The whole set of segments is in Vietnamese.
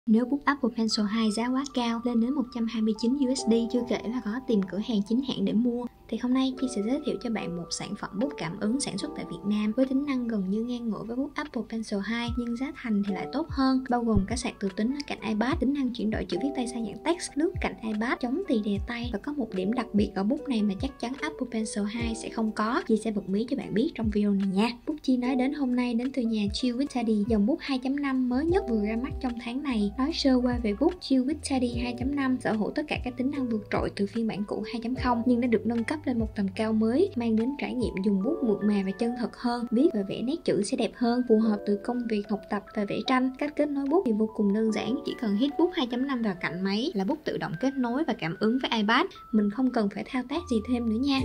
Nếu bút Apple Pencil 2 giá quá cao lên đến 129 USD, chưa kể là có tìm cửa hàng chính hãng để mua, thì hôm nay Chi sẽ giới thiệu cho bạn một sản phẩm bút cảm ứng sản xuất tại Việt Nam với tính năng gần như ngang ngửa với bút Apple Pencil 2 nhưng giá thành thì lại tốt hơn, bao gồm cả sạc từ tính ở cạnh iPad, tính năng chuyển đổi chữ viết tay sang dạng text, lướt cạnh iPad, chống tì đè tay, và có một điểm đặc biệt ở bút này mà chắc chắn Apple Pencil 2 sẽ không có. Chi sẽ bật mí cho bạn biết trong video này nha. Bút Chi nói đến hôm nay đến từ nhà Chill with Teddy, dòng bút 2.5 mới nhất vừa ra mắt trong tháng này. Nói sơ qua về bút Chill with Teddy 2.5 sở hữu tất cả các tính năng vượt trội từ phiên bản cũ 2.0 nhưng đã được nâng cấp lên một tầm cao mới, mang đến trải nghiệm dùng bút mượt mà và chân thật hơn, viết và vẽ nét chữ sẽ đẹp hơn, phù hợp từ công việc, học tập và vẽ tranh. Cách kết nối bút thì vô cùng đơn giản, chỉ cần hít bút 2.5 vào cạnh máy là bút tự động kết nối và cảm ứng với iPad, mình không cần phải thao tác gì thêm nữa nha.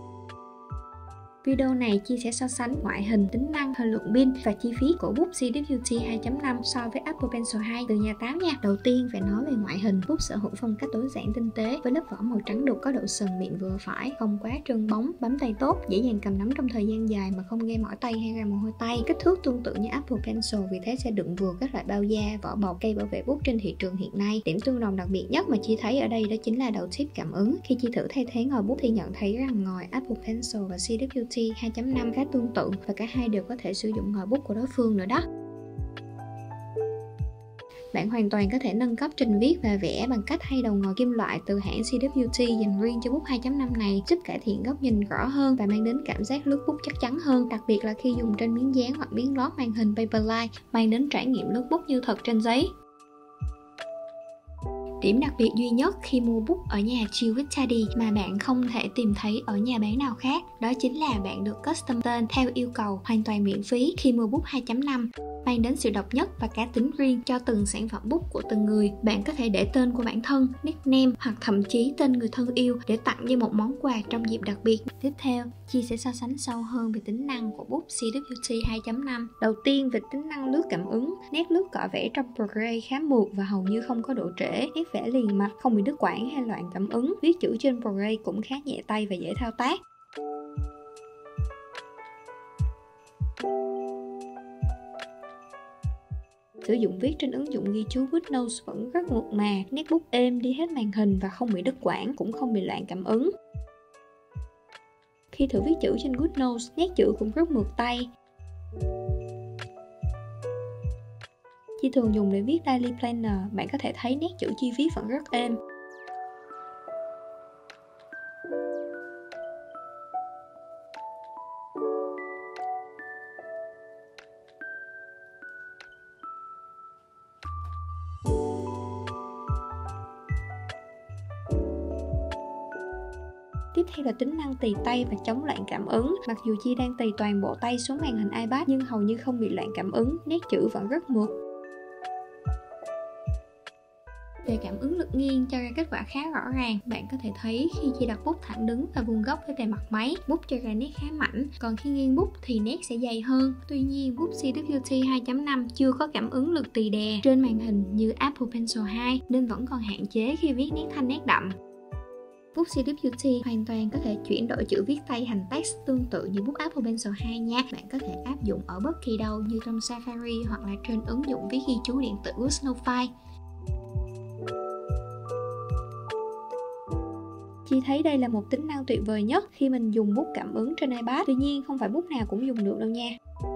Video này Chi sẽ so sánh ngoại hình, tính năng, thời lượng pin và chi phí của bút CWT 2.5 so với Apple Pencil 2 từ nhà Táo nha. Đầu tiên phải nói về ngoại hình. Bút sở hữu phong cách tối giản tinh tế với lớp vỏ màu trắng đục có độ sần mịn vừa phải, không quá trơn bóng, bấm tay tốt, dễ dàng cầm nắm trong thời gian dài mà không gây mỏi tay hay ra mồ hôi tay. Kích thước tương tự như Apple Pencil, vì thế sẽ đựng vừa các loại bao da, vỏ bọc, cây bảo vệ bút trên thị trường hiện nay. Điểm tương đồng đặc biệt nhất mà Chi thấy ở đây đó chính là đầu tip cảm ứng. Khi Chi thử thay thế ngòi bút thì nhận thấy rằng ngòi Apple Pencil và CWT 2.5 khá tương tự và cả hai đều có thể sử dụng ngòi bút của đối phương nữa đó. Bạn hoàn toàn có thể nâng cấp trình viết và vẽ bằng cách thay đầu ngòi kim loại từ hãng CWT dành riêng cho bút 2.5 này, giúp cải thiện góc nhìn rõ hơn và mang đến cảm giác lướt bút chắc chắn hơn, đặc biệt là khi dùng trên miếng dán hoặc miếng lót màn hình Paperlike, mang đến trải nghiệm lướt bút như thật trên giấy. Điểm đặc biệt duy nhất khi mua bút ở nhà Chill with Teddy mà bạn không thể tìm thấy ở nhà bán nào khác, đó chính là bạn được custom tên theo yêu cầu, hoàn toàn miễn phí khi mua bút 2.5, mang đến sự độc nhất và cá tính riêng cho từng sản phẩm bút của từng người. Bạn có thể để tên của bản thân, nickname hoặc thậm chí tên người thân yêu để tặng như một món quà trong dịp đặc biệt. Tiếp theo, Chi sẽ so sánh sâu hơn về tính năng của bút CWT 2.5. Đầu tiên về tính năng lướt cảm ứng, nét lướt cọ vẽ trong ProGray khá mượt và hầu như không có độ trễ, nét vẽ liền mạch, không bị đứt quãng hay loạn cảm ứng. Viết chữ trên ProGray cũng khá nhẹ tay và dễ thao tác. Sử dụng viết trên ứng dụng ghi chú GoodNotes vẫn rất mượt mà, nét bút êm đi hết màn hình và không bị đứt quãng, cũng không bị loạn cảm ứng. Khi thử viết chữ trên GoodNotes, nét chữ cũng rất mượt tay. Chi thường dùng để viết daily planner, bạn có thể thấy nét chữ Chi viết vẫn rất êm. Tiếp theo là tính năng tì tay và chống loạn cảm ứng. Mặc dù Chi đang tì toàn bộ tay xuống màn hình iPad nhưng hầu như không bị loạn cảm ứng, nét chữ vẫn rất mượt. Về cảm ứng lực nghiêng cho ra kết quả khá rõ ràng. Bạn có thể thấy khi Chi đặt bút thẳng đứng và vuông góc với bề mặt máy, bút cho ra nét khá mảnh, còn khi nghiêng bút thì nét sẽ dày hơn. Tuy nhiên, bút CWT 2.5 chưa có cảm ứng lực tì đè trên màn hình như Apple Pencil 2 nên vẫn còn hạn chế khi viết nét thanh nét đậm. Bút CWT hoàn toàn có thể chuyển đổi chữ viết tay thành text tương tự như bút Apple Pencil 2 nha. Bạn có thể áp dụng ở bất kỳ đâu như trong Safari hoặc là trên ứng dụng viết ghi chú điện tử Snowflake. Chi thấy đây là một tính năng tuyệt vời nhất khi mình dùng bút cảm ứng trên iPad. Tuy nhiên, không phải bút nào cũng dùng được đâu nha.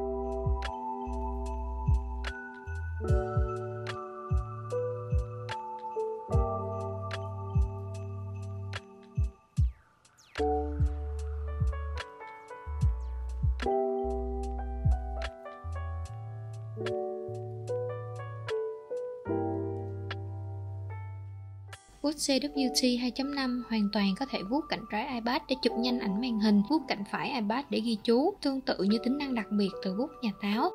Bút CWT 2.5 hoàn toàn có thể vuốt cạnh trái iPad để chụp nhanh ảnh màn hình, vuốt cạnh phải iPad để ghi chú, tương tự như tính năng đặc biệt từ bút nhà Táo.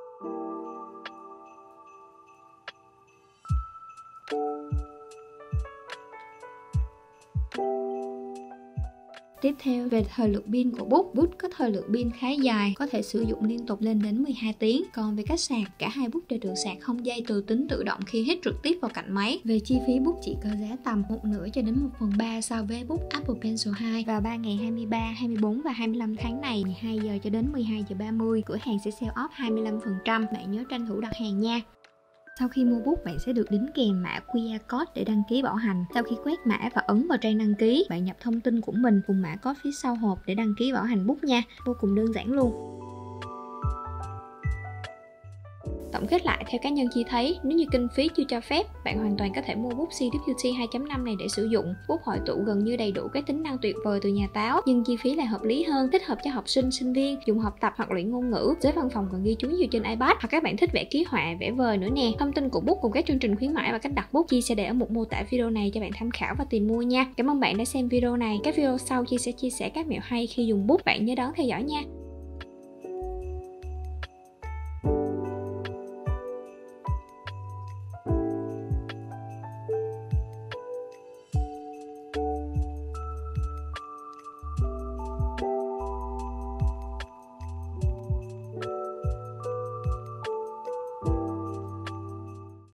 Tiếp theo, về thời lượng pin của bút, bút có thời lượng pin khá dài, có thể sử dụng liên tục lên đến 12 tiếng. Còn về cách sạc, cả hai bút đều được sạc không dây từ tính tự động khi hít trực tiếp vào cạnh máy. Về chi phí, bút chỉ có giá tầm 1/2 cho đến 1/3 so với bút Apple Pencil 2. Vào 3 ngày 23, 24 và 25 tháng này, 12 giờ cho đến 12 giờ 30, cửa hàng sẽ sale off 25%. Bạn nhớ tranh thủ đặt hàng nha. Sau khi mua bút, bạn sẽ được đính kèm mã QR code để đăng ký bảo hành. Sau khi quét mã và ấn vào trang đăng ký, bạn nhập thông tin của mình cùng mã code phía sau hộp để đăng ký bảo hành bút nha. Vô cùng đơn giản luôn. Tổng kết lại, theo cá nhân Chi thấy, nếu như kinh phí chưa cho phép, bạn hoàn toàn có thể mua bút CWT 2.5 này để sử dụng. Bút hội tụ gần như đầy đủ các tính năng tuyệt vời từ nhà Táo, nhưng chi phí lại hợp lý hơn, thích hợp cho học sinh, sinh viên dùng học tập hoặc luyện ngôn ngữ. Dưới văn phòng còn ghi chú nhiều trên iPad, hoặc các bạn thích vẽ ký họa, vẽ vời nữa nè. Thông tin của bút cùng các chương trình khuyến mãi và cách đặt bút Chi sẽ để ở một mô tả video này cho bạn tham khảo và tìm mua nha. Cảm ơn bạn đã xem video này. Các video sau Chi sẽ chia sẻ các mẹo hay khi dùng bút. Bạn nhớ đón theo dõi nha.